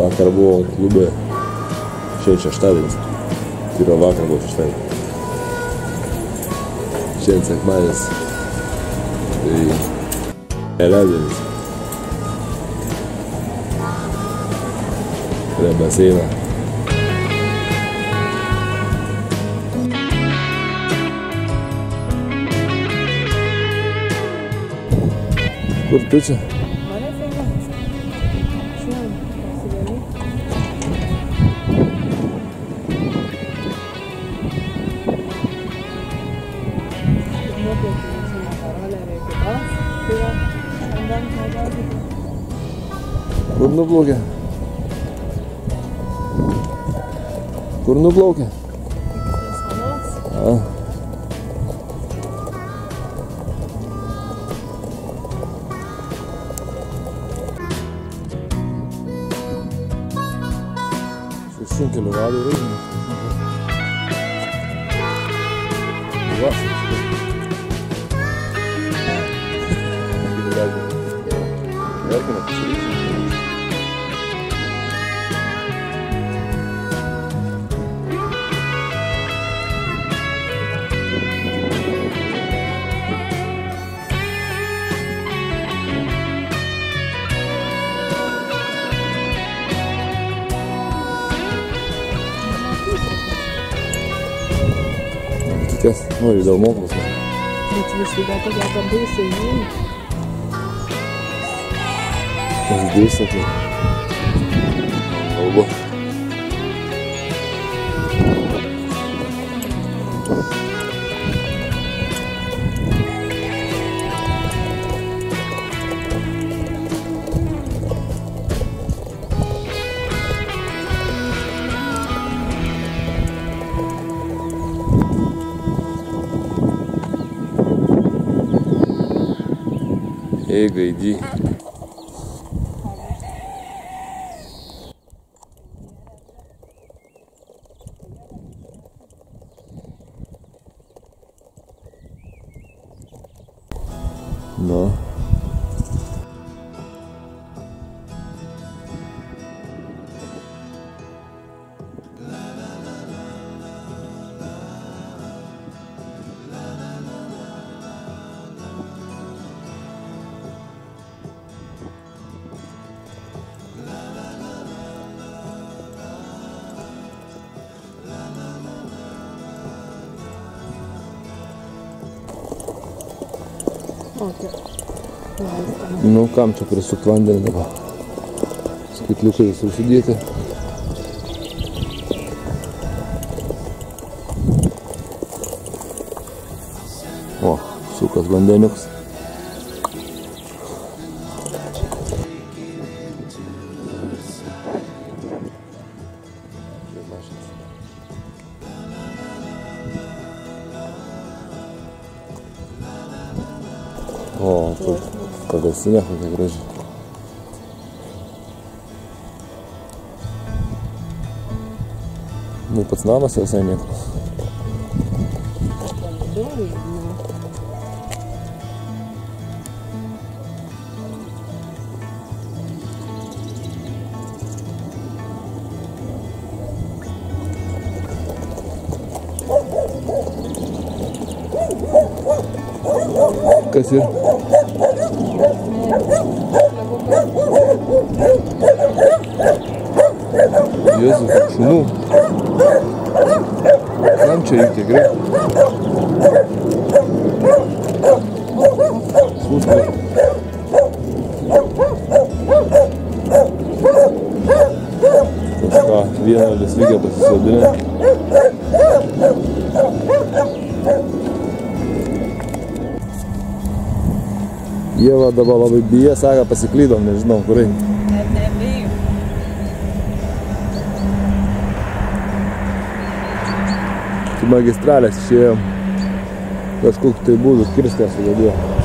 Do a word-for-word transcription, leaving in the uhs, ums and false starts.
Vakar buvo klube, šiandien šeštadienis, tai yra vakar buvo šeštadienis. Šiandien sekmadienis, tai keliadienis. Prie baseiną. Kur tu čia? Mane filmuoja. Šiandien pasidaly. Nuoplaukė visame karalė reikėta. Tai va, vandens negalite. Kur nuplaukė? Kur nuplaukė? A. Šunkelio vado reikia. Va. Verkina pasiryšti. Kas nori dėl moklos. Bet visi gal tokia labai seniai. Kas dėsta, tai kalba. Ega, иди. Да. Nu, kam čia prisukt vandenį dabar? Skaitliukai visur sudėti. O, sukas vandeniuks. O, тут pavėsinė kokia graži. Nu, pats namas visai nieko. Kas ir? Jėzu, šunų. Kam čia reikia, gerai? Sūskai. Kažką vieną lisvygę pasisodinę. Ieva dabar labai bijo, sako, pasiklydom, nežinau, kur eini. Net nebijau. Su magistralės išėjom. Kažkokiu tai būdų kirstę sugadėjo.